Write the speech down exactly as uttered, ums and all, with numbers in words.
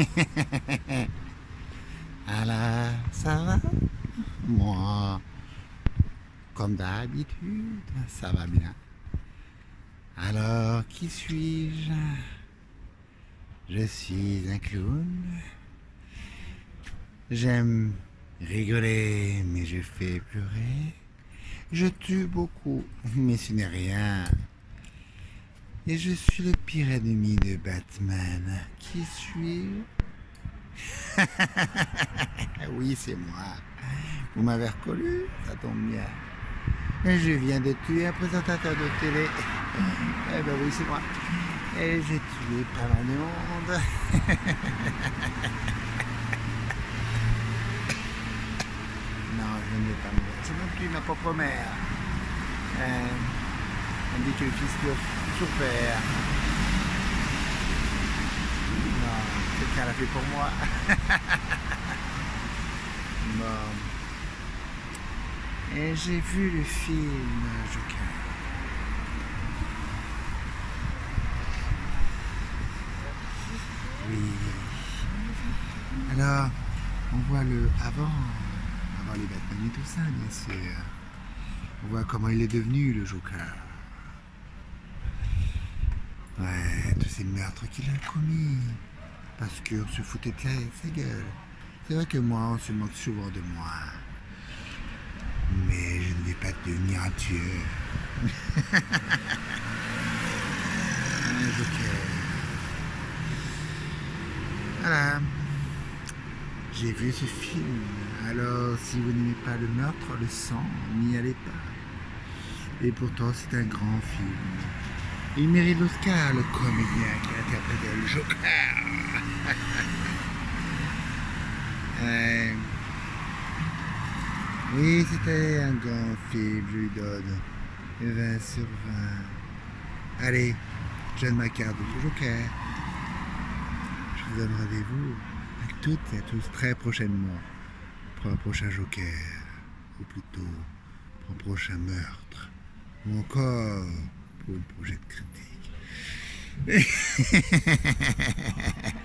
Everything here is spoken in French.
Alors, ça va? Moi, comme d'habitude, ça va bien. Alors, qui suis-je? Je suis un clown. J'aime rigoler, mais je fais pleurer. Je tue beaucoup, mais ce n'est rien. Et je suis le pire ennemi de Batman. Qui suis-je? Oui, c'est moi. Vous m'avez reconnu? Ça tombe bien. Et je viens de tuer un présentateur de télé. Eh ben oui, c'est moi. Et j'ai tué pas mal de monde. Non, je ne vais pas mourir. J'ai même tué ma propre mère. Euh, on dit que le fils de son père. Non, quelqu'un l'a fait pour moi. Bon. Et j'ai vu le film Joker. Oui. Alors, on voit le avant, avant les Batman et tout ça, bien sûr. On voit comment il est devenu le Joker. Ouais, tous ces meurtres qu'il a commis. Parce qu'on se foutait de sa gueule. C'est vrai que moi, on se moque souvent de moi. Mais je ne vais pas devenir un tueur. Un Joker. Voilà. J'ai vu ce film. Alors, si vous n'aimez pas le meurtre, le sang, n'y allez pas. Et pourtant, c'est un grand film. Il mérite l'Oscar, le comédien qui a interprété le Joker. euh... Oui, c'était un grand film, je lui donne vingt sur vingt. Allez, je donne ma carte de Joker. Je vous donne rendez-vous à toutes et à tous très prochainement pour un prochain Joker, ou plutôt pour un prochain meurtre, ou encore pour une prochaine critique.